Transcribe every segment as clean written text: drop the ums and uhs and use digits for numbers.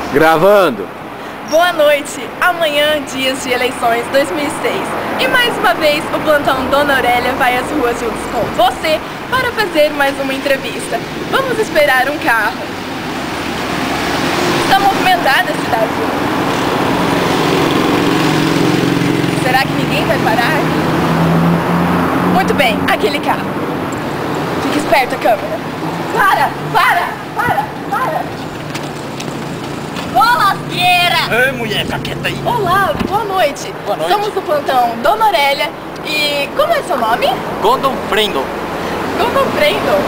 Gravando. Boa noite. Amanhã, dias de eleições 2006. E mais uma vez, o plantão Dona Aurélia vai às ruas juntos com você para fazer mais uma entrevista. Vamos esperar um carro. Está movimentada a cidade. Será que ninguém vai parar? Muito bem, aquele carro. Fique esperta, câmera. Para! Ô, lasqueira! Ei, mulher, tá quieta aí. Olá, boa noite. Boa noite. Somos do plantão Dona Aurélia e como é seu nome? Gordon Frendel. Gordon Frendel.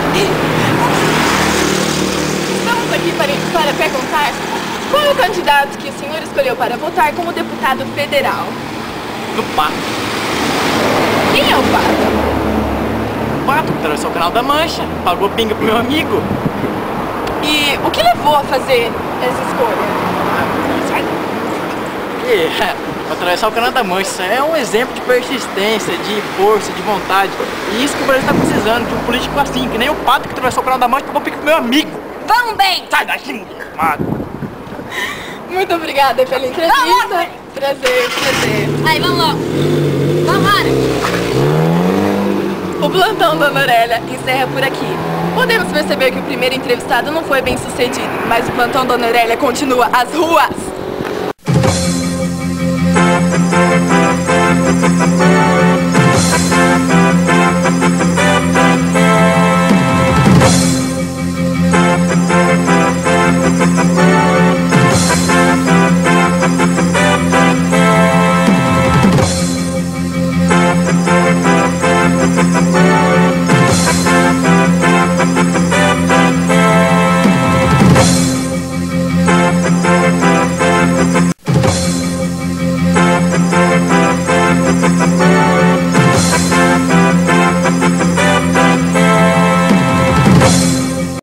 Estamos aqui para perguntar qual é o candidato que o senhor escolheu para votar como deputado federal? No Pato. Quem é o Pato? O Pato que atravessou o Canal da Mancha, pagou pinga pro meu amigo. E o que levou a fazer essa escolha? Para atravessar o Canal da Mancha é um exemplo de persistência, de força, de vontade. E isso que o Brasil está precisando, de um político assim, que nem o Pato que atravessou o Canal da Mancha, pagou pinga pro meu amigo. Vamos bem! Sai daqui, mulher, amado. Muito obrigada pela entrevista. Prazer. Aí, vamos logo. Vambora! O plantão Dona Aurélia encerra por aqui. Podemos perceber que o primeiro entrevistado não foi bem sucedido, mas o plantão Dona Aurélia continua às ruas.